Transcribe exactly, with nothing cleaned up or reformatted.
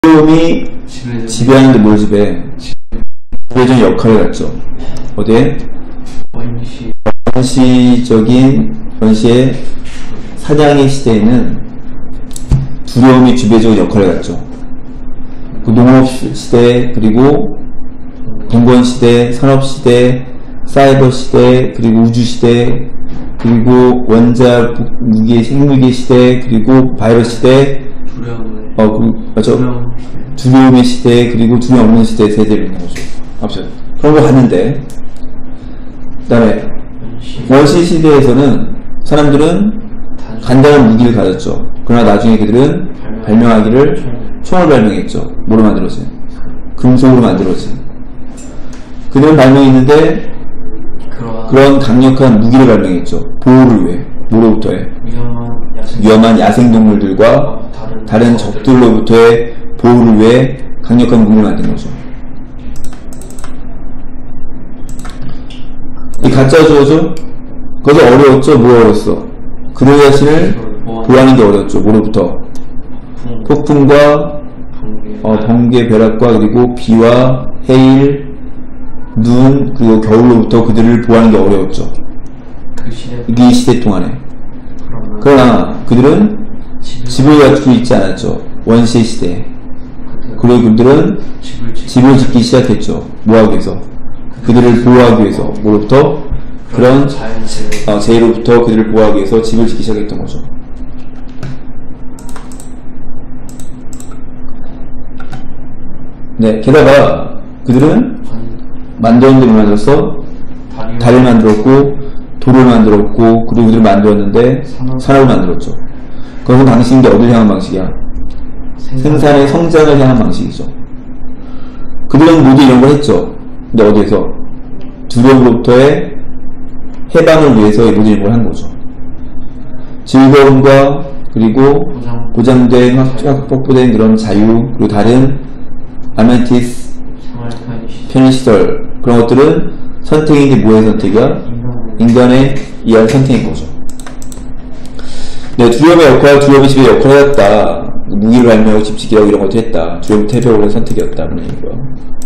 두려움이 지배하는데 뭘 지배해? 지배적인 역할을 갖죠. 어디에? 원시. 원시적인, 원시의 사냥의 시대에는 두려움이 지배적인 역할을 갖죠. 그 농업시대, 그리고 공권시대, 산업시대, 사이버시대, 그리고 우주시대, 그리고 원자 무기, 핵무기 시대, 그리고 바이러스 시대, 두려움을. 어, 그, 맞죠? 두려움. 두려움의 시대, 그리고 두려움 없는 시대 세대를 있는 거죠. 아무튼 그런 거 봤는데, 그 다음에 원시 시대에서는 사람들은 간단한 무기를 가졌죠. 그러나 나중에 그들은 발명하기를 총을 발명했죠. 뭐로 만들었지? 금속으로 만들었지. 그들은 발명했는데 그런 강력한 무기를 발명했죠. 보호를 위해. 뭐로부터의? 위험한 야생, 위험한 야생동물들과 다른, 다른 적들로부터의 보호를 위해 강력한 무기를 만든 거죠. 이 가짜 주어죠? 그것이 어려웠죠? 뭐 어려웠어? 그들 자신을 보호하는 게 어려웠죠. 뭐로부터? 폭풍과 어, 번개, 벼락과 그리고 비와 해일, 눈, 그리고 겨울로부터 그들을 보호하는 게 어려웠죠. 이 시대 동안에. 그러나 그들은 집을 갖추고 있지 않았죠. 원시 시대에. 그리고 그들은 집을 짓기 시작했죠. 뭐하기 위해서? 그들을 보호하기 위해서. 뭐로부터? 그런 어, 재해로부터 그들을 보호하기 위해서 집을 짓기 시작했던 거죠. 네, 게다가 그들은 만드는 데를 만들었어. 달을 만들었고 돌을 만들었고 그리고 그들을 만들었는데 산업을 만들었죠. 그것은 당신인데 어디를 향한 방식이야? 생산의 성장을 향한 방식이죠. 그들은 모두 이런 걸 했죠. 근데 어디에서? 두려움으로부터의 해방을 위해서 모두 이런 걸 한 거죠. 즐거움과 그리고 보장된 확보된 그런 자유 그리고 다른 아멘티스 편의시설 그런 것들은 선택인데 뭐의 선택이야? 인간의 이해한 선택인 거죠. 네, 두려움의 역할, 두려움이 집의 역할을 했다. 무기를 발명하고 집짓기라고 이런 것도 했다. 두려움 태벽을 선택이었다. 그런 얘기고요.